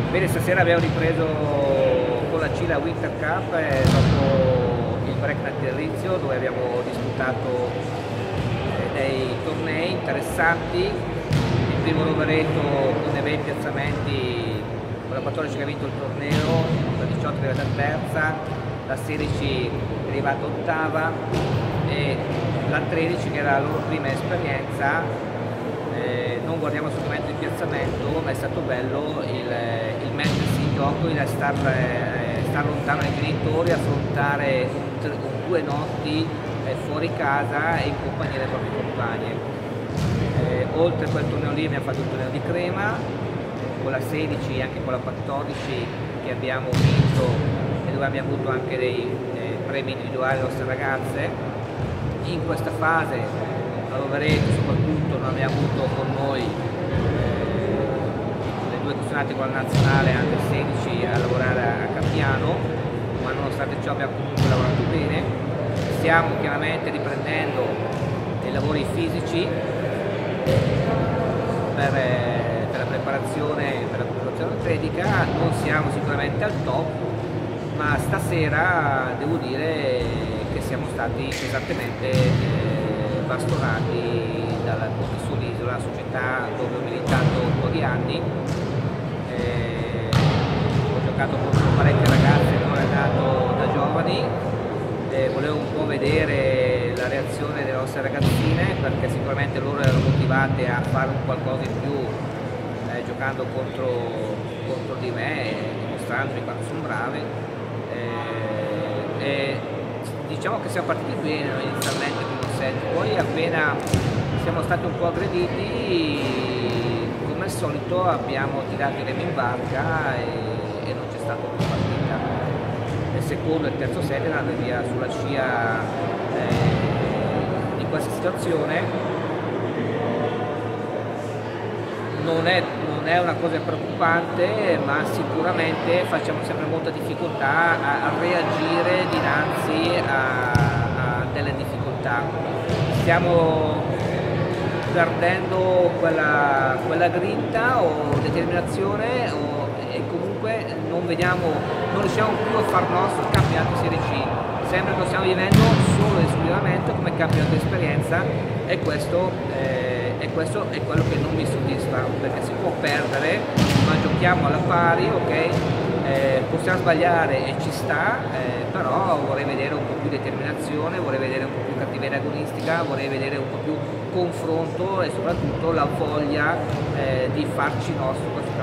Bene, stasera abbiamo ripreso con la CILA Winter Cup dopo il break natalizio, dove abbiamo disputato dei tornei interessanti. Il primo Rovereto con 20 piazzamenti, con la 14 che ha vinto il torneo, la 18 che è arrivata terza, la 16 è arrivata ottava e la 13 che era la loro prima esperienza. Non guardiamo assolutamente il piazzamento, ma è stato bello il mettersi in gioco, il star lontano dai genitori, affrontare due notti fuori casa e in compagnia delle proprie compagne. Oltre a quel torneo lì abbiamo fatto il torneo di Crema, con la 16 e anche con la 14 che abbiamo vinto e dove abbiamo avuto anche dei premi individuali alle nostre ragazze. In questa fase a Rovereto soprattutto non abbiamo avuto con noi le due custonate con la nazionale under 16 a lavorare a Campiano, ma nonostante ciò abbiamo comunque lavorato bene. Stiamo chiaramente riprendendo dei lavori fisici per la preparazione atletica. Non siamo sicuramente al top, ma stasera devo dire che siamo stati pesantemente bastonati dalla sull'isola, la società dove ho militato un po' di anni. Ho giocato contro parecchie ragazze che ho allenato da giovani, volevo un po' vedere la reazione delle nostre ragazzine, perché sicuramente loro erano motivate a fare un qualcosa in più giocando contro di me, dimostrandomi quanto sono brave. Diciamo che siamo partiti bene inizialmente con un set, poi appena siamo stati un po' aggrediti, come al solito abbiamo tirato i remi in barca e non c'è stata più partita. Il secondo e il terzo set erano via sulla scia di questa situazione. Non è una cosa preoccupante, ma sicuramente facciamo sempre molta difficoltà a reagire dinanzi a delle difficoltà. Stiamo perdendo quella grinta o determinazione e comunque non riusciamo più a far nostro il campionato Serie C. Sembra che lo stiamo vivendo solo ed esclusivamente come campionato di esperienza e questo è quello che non mi soddisfa, perché si può perdere ma giochiamo alla pari, ok? Possiamo sbagliare e ci sta, però vorrei vedere un po' più determinazione, vorrei vedere un po' più cattiveria agonistica, vorrei vedere un po' più confronto e soprattutto la voglia di farci nostro questo